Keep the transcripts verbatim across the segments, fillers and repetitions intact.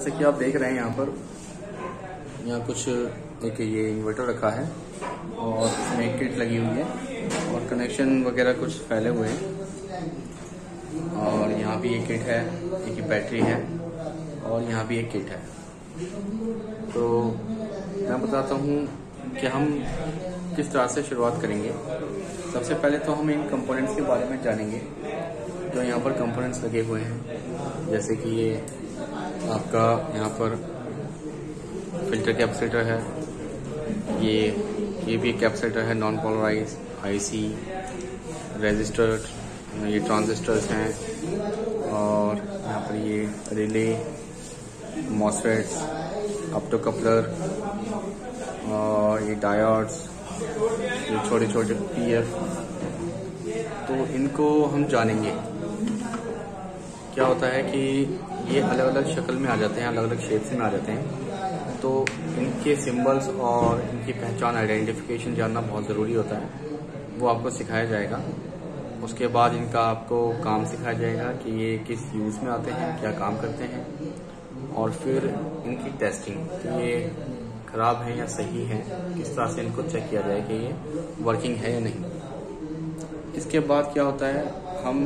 जैसे कि आप देख रहे हैं यहाँ पर यहाँ कुछ एक ये इन्वर्टर रखा है और इसमें एक किट लगी हुई है और कनेक्शन वगैरह कुछ फैले हुए हैं। और यहाँ भी एक किट है, एक बैटरी है और यहाँ भी एक किट है। तो मैं बताता हूँ कि हम किस तरह से शुरुआत करेंगे। सबसे पहले तो हम इन कंपोनेंट्स के बारे में जानेंगे जो यहाँ पर कंपोनेंट्स लगे हुए हैं। जैसे कि ये आपका यहाँ पर फिल्टर कैपेसिटर है, ये ये भी कैपेसिटर है, नॉन पोलराइज, आईसी, रेजिस्टर, ये ट्रांजिस्टर्स हैं और यहाँ पर ये रिले, मॉसफेट्स, ऑप्टोकपलर और ये डायोड्स, ये छोटे छोटे पीएफ। तो इनको हम जानेंगे। क्या होता है कि ये अलग अलग शक्ल में आ जाते हैं, अलग अलग शेप्स में आ जाते हैं, तो इनके सिंबल्स और इनकी पहचान, आइडेंटिफिकेशन जानना बहुत ज़रूरी होता है। वो आपको सिखाया जाएगा। उसके बाद इनका आपको काम सिखाया जाएगा कि ये किस यूज़ में आते हैं, क्या काम करते हैं, और फिर इनकी टेस्टिंग कि ये ख़राब है या सही है, किस तरह से इनको चेक किया जाए कि ये वर्किंग है या नहीं। इसके बाद क्या होता है, हम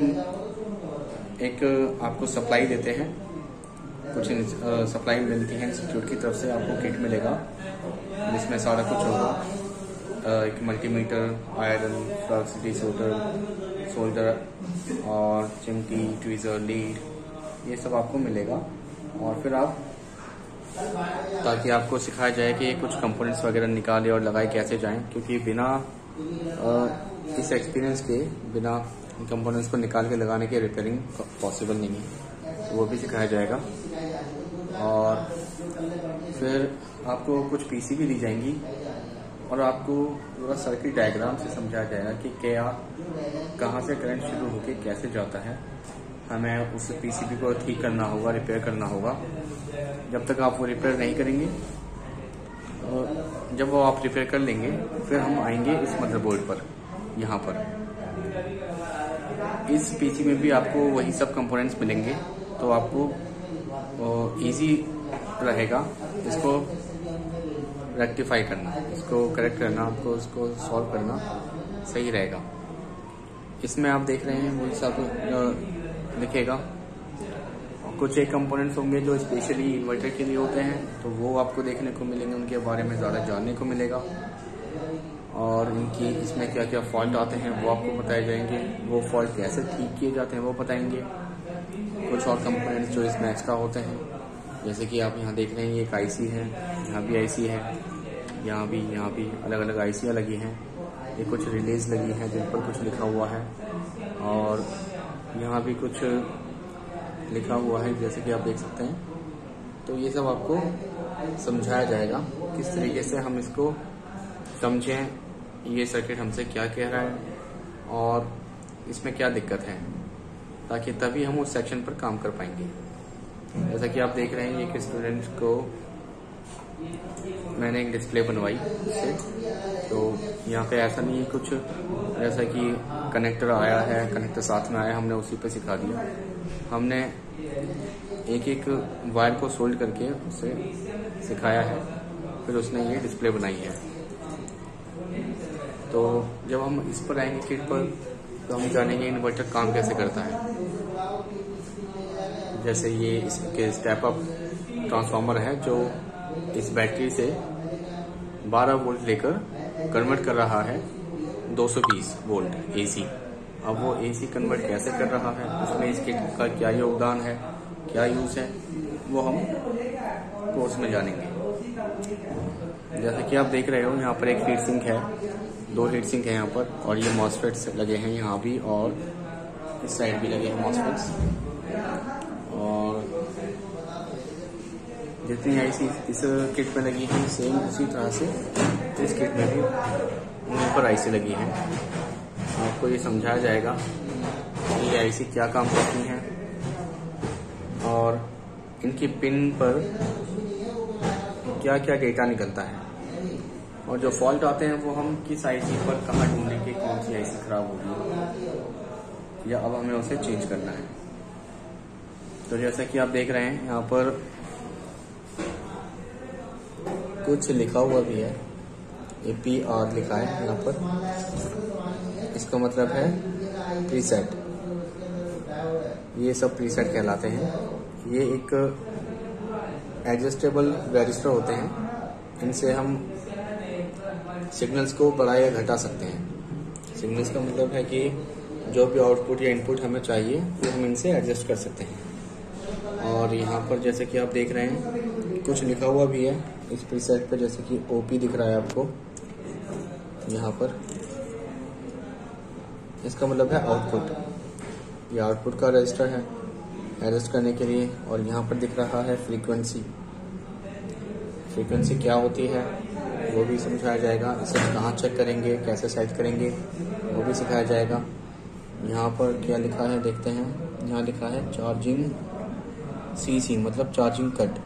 एक आपको सप्लाई देते हैं, कुछ सप्लाई मिलती है इंस्टीट्यूट की तरफ से, आपको किट मिलेगा जिसमें सारा कुछ होगा। एक multimeter, iron, flux, desolder, solder और चिमटी, ट्वीज़र, लीड, ये सब आपको मिलेगा। और फिर आप, ताकि आपको सिखाया जाए कि कुछ कंपोनेंट्स वगैरह निकाले और लगाए कैसे जाएं, क्योंकि बिना इस एक्सपीरियंस के, बिना कंपोनेंट्स को निकाल के लगाने के रिपेयरिंग पॉसिबल नहीं है। तो वो भी सिखाया जाएगा। और फिर आपको कुछ पीसी भी दी जाएंगी और आपको पूरा सर्किट डायग्राम से समझाया जाएगा कि क्या, कहाँ से करंट शुरू होकर कैसे जाता है। हमें उस पीसीबी को ठीक करना होगा, रिपेयर करना होगा। जब तक आप वो रिपेयर नहीं करेंगे, और जब वो आप रिपेयर कर लेंगे, फिर हम आएंगे इस मदरबोर्ड पर। यहाँ पर इस पीसी में भी आपको वही सब कंपोनेंट्स मिलेंगे, तो आपको इजी रहेगा इसको रेक्टिफाई करना, इसको करेक्ट करना, आपको इसको सॉल्व करना सही रहेगा। इसमें आप देख रहे हैं वही सब लिखेगा। कुछ एक कंपोनेंट्स होंगे जो स्पेशली इन्वर्टर के लिए होते हैं, तो वो आपको देखने को मिलेंगे, उनके बारे में ज़्यादा जानने को मिलेगा। और इनकी इसमें क्या क्या फॉल्ट आते हैं वो आपको बताए जाएंगे, वो फॉल्ट कैसे ठीक किए जाते हैं वो बताएंगे। कुछ और कंपोनेंट्स जो इसमें एक्स्ट्रा होते हैं, जैसे कि आप यहाँ देख रहे हैं, ये एक आईसी है, यहाँ भी आईसी है, यहाँ भी यहाँ भी अलग अलग आईसियाँ लगी हैं। ये कुछ रिलेज लगी हैं जिन पर कुछ लिखा हुआ है, और यहाँ भी कुछ लिखा हुआ है, जैसे कि आप देख सकते हैं। तो ये सब आपको समझाया जाएगा किस तरीके से हम इसको समझें, ये सर्किट हमसे क्या कह रहा है और इसमें क्या दिक्कत है, ताकि तभी हम उस सेक्शन पर काम कर पाएंगे। जैसा कि आप देख रहे हैं, एक स्टूडेंट को मैंने एक डिस्प्ले बनवाई इससे। तो यहाँ पे ऐसा नहीं है कुछ, जैसा कि कनेक्टर आया है, कनेक्टर साथ में आया, हमने उसी पे सिखा दिया। हमने एक एक वायर को सोल्ड करके उसे सिखाया है, फिर उसने ये डिस्प्ले बनाई है। तो जब हम इस पर आएंगे किट पर, तो हम जानेंगे इन्वर्टर काम कैसे करता है। जैसे ये इसके स्टेप अप ट्रांसफार्मर है जो इस बैटरी से बारह वोल्ट लेकर कन्वर्ट कर रहा है दो सौ बीस वोल्ट एसी। अब वो एसी कन्वर्ट कैसे कर रहा है, उसमें इस किट का क्या योगदान है, क्या यूज है, वो हम कोर्स में जानेंगे। जैसा कि आप देख रहे हो, यहाँ पर एक हीट सिंक है, दो हीट सिंक है यहाँ पर, और ये मॉसफेट्स लगे हैं यहाँ भी, और इस साइड भी लगे हैं मॉसफेट्स। और जितनी आईसी इस किट में लगी है, सेम उसी तरह से इस किट में भी उन पर आईसी लगी है। आपको ये समझाया जाएगा कि ये आईसी क्या काम करती हैं और इनकी पिन पर क्या क्या डेटा निकलता है, और जो फॉल्ट आते हैं वो हम किस आईसी पर कहाँ ढूंढेंगे, कौन सी आईसी खराब होगी या अब हमें उसे चेंज करना है। तो जैसा कि आप देख रहे हैं, यहाँ पर कुछ लिखा हुआ भी है, ये पी आर लिखा है यहाँ पर, इसका मतलब है प्रीसेट। ये सब प्रीसेट कहलाते हैं। ये एक एडजस्टेबल रजिस्टर होते हैं, इनसे हम सिग्नल्स को बढ़ा या घटा सकते हैं। सिग्नल्स का मतलब है कि जो भी आउटपुट या इनपुट हमें चाहिए वो हम इनसे एडजस्ट कर सकते हैं। और यहाँ पर जैसे कि आप देख रहे हैं कुछ लिखा हुआ भी है इस प्रीसेट पे, जैसे कि ओपी दिख रहा है आपको यहाँ पर, इसका मतलब है आउटपुट। ये आउटपुट का रजिस्टर है एडजस्ट करने के लिए। और यहाँ पर दिख रहा है फ्रीक्वेंसी। फ्रीक्वेंसी क्या होती है वो भी समझाया जाएगा। इसे कहाँ चेक करेंगे, कैसे सेट करेंगे वो भी सिखाया जाएगा। यहाँ पर क्या लिखा है देखते हैं। यहाँ लिखा है चार्जिंग सी सी मतलब चार्जिंग कट।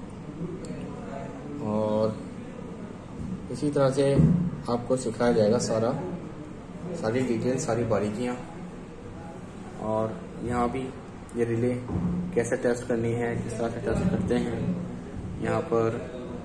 और इसी तरह से आपको सिखाया जाएगा सारा सारी डिटेल, सारी बारीकियाँ। और यहाँ भी ये रिले कैसे टेस्ट करनी है, किस तरह से टेस्ट करते हैं। यहाँ पर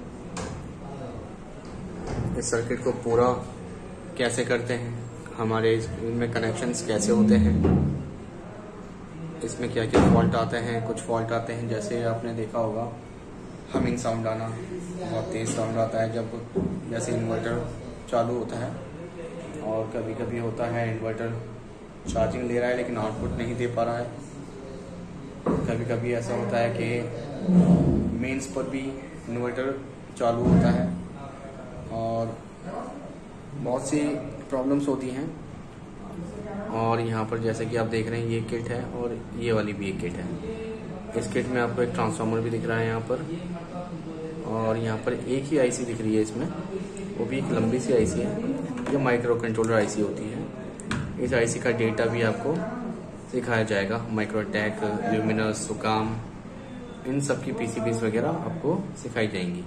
इस सर्किट को पूरा कैसे करते हैं, हमारे इनमें कनेक्शंस कैसे होते हैं, इसमें क्या क्या फॉल्ट आते हैं। कुछ फॉल्ट आते हैं जैसे आपने देखा होगा हमिंग साउंड आना, बहुत तेज़ साउंड आता है जब जैसे इन्वर्टर चालू होता है। और कभी कभी होता है इन्वर्टर चार्जिंग ले रहा है लेकिन आउटपुट नहीं दे पा रहा है। कभी कभी ऐसा होता है कि मेंस पर भी इन्वर्टर चालू होता है और बहुत सी प्रॉब्लम्स होती हैं। और यहाँ पर जैसे कि आप देख रहे हैं ये किट है और ये वाली भी एक किट है। इस किट में आपको एक ट्रांसफार्मर भी दिख रहा है यहाँ पर। और यहाँ पर एक ही आईसी दिख रही है इसमें, वो भी एक लंबी सी आईसी है, जो माइक्रो कंट्रोलर आईसी होती है। इस आईसी का डेटा भी आपको सिखाया जाएगा। माइक्रोटेक, ल्यूमिनस, सुकाम, इन सब की पीसीबीज वगैरह आपको सिखाई जाएंगी।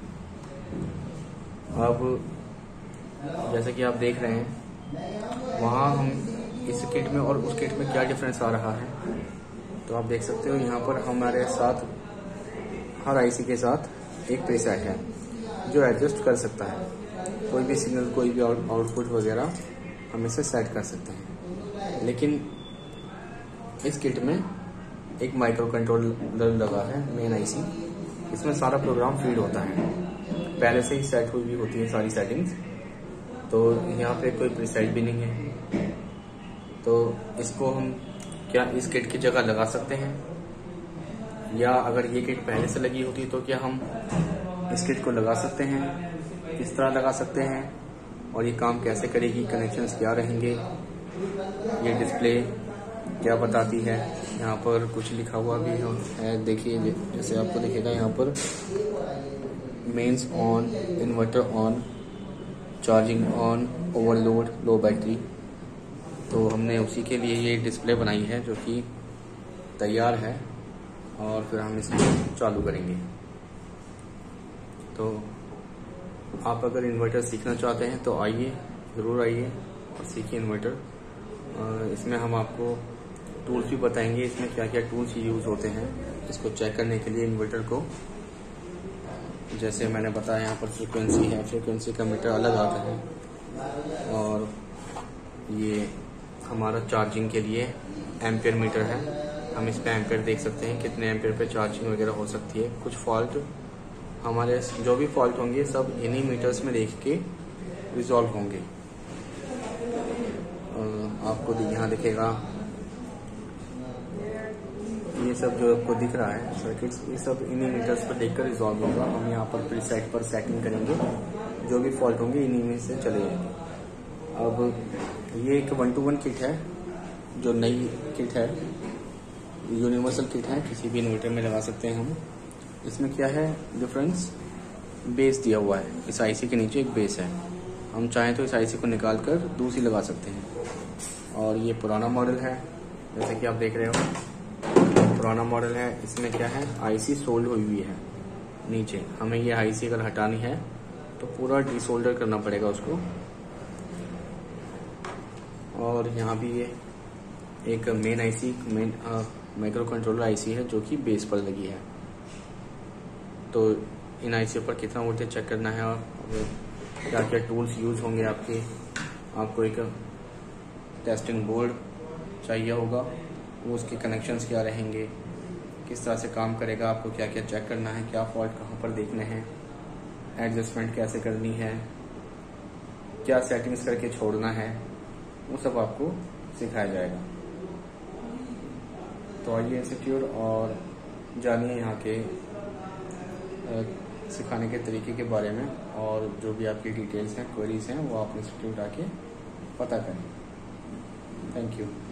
अब जैसे कि आप देख रहे हैं वहाँ हम इस किट में और उस किट में क्या डिफरेंस आ रहा है, तो आप देख सकते हो यहाँ पर हमारे साथ हर आईसी के साथ एक प्रीसेट है जो एडजस्ट कर सकता है। कोई भी सिग्नल, कोई भी आउटपुट वगैरह हम इसे सेट कर सकते हैं। लेकिन इस किट में एक माइक्रो कंट्रोलर लगा है, मेन आईसी। इसमें सारा प्रोग्राम फीड होता है, पहले से ही सेट हुई भी होती है सारी सेटिंग्स। तो यहाँ पे कोई प्रीसेट भी नहीं है, तो इसको हम क्या इस किट की जगह लगा सकते हैं, या अगर ये किट पहले से लगी होती तो क्या हम इस किट को लगा सकते हैं, किस तरह लगा सकते हैं और ये काम कैसे करेगी, कनेक्शंस क्या रहेंगे, ये डिस्प्ले क्या बताती है। यहाँ पर कुछ लिखा हुआ भी है, देखिए जैसे आपको दिखेगा यहाँ पर mains on, inverter on, charging on, overload, low battery. तो हमने उसी के लिए ये डिस्प्ले बनाई है जो कि तैयार है और फिर हम इसे चालू करेंगे। तो आप अगर इन्वर्टर सीखना चाहते हैं तो आइए, ज़रूर आइए और सीखिए इन्वर्टर। इसमें हम आपको टूल्स भी बताएंगे, इसमें क्या क्या टूल्स यूज़ होते हैं इसको चेक करने के लिए इन्वर्टर को। जैसे मैंने बताया यहाँ पर फ्रीक्वेंसी है, फ्रीक्वेंसी का मीटर अलग आता है। और ये हमारा चार्जिंग के लिए एम्पियर मीटर है, हम इस पे एम्पियर देख सकते हैं कितने एम्पियर पे चार्जिंग वगैरह हो सकती है। कुछ फॉल्ट हमारे जो भी फॉल्ट होंगे सब इन्हीं मीटर्स में देख के रिजॉल्व होंगे। आपको यहाँ दिखेगा ये सब जो आपको दिख रहा है सर्किट्स, ये सब इन्हीं मीटर्स पर देखकर रिजॉल्व होगा। हम यहाँ पर प्रीसेट पर सेटिंग करेंगे, जो भी फॉल्ट होंगे इन्हीं में से चले जाएंगे। अब ये एक वन टू वन किट है, जो नई किट है, यूनिवर्सल किट है, किसी भी इन्वर्टर में लगा सकते हैं हम। इसमें क्या है डिफरेंस, बेस दिया हुआ है, इस आईसी के नीचे एक बेस है, हम चाहें तो इस आईसी को निकाल कर दूसरी लगा सकते हैं। और ये पुराना मॉडल है, जैसे कि आप देख रहे हो पुराना मॉडल है। इसमें क्या है, आईसी सोल्ड हुई हुई है नीचे, हमें ये आईसी अगर हटानी है तो पूरा डिसोल्डर करना पड़ेगा उसको। और यहाँ भी ये एक main IC, main microcontroller IC है जो कि बेस पर लगी है। तो इन आईसी पर कितना वोल्टेज चेक करना है और क्या क्या टूल्स यूज होंगे आपके। आपको एक टेस्टिंग बोर्ड चाहिए होगा, वो उसके कनेक्शंस क्या रहेंगे, किस तरह से काम करेगा, आपको क्या क्या चेक करना है, क्या फॉल्ट कहाँ पर देखने हैं, एडजस्टमेंट कैसे करनी है, क्या सेटिंग्स करके छोड़ना है, वो सब आपको सिखाया जाएगा। तो आइए इंस्टीट्यूट और जानिए यहाँ के सिखाने के तरीके के बारे में, और जो भी आपकी डिटेल्स हैं, क्वेरीज हैं, वो आप इंस्टीट्यूट आके पता करें। Thank you.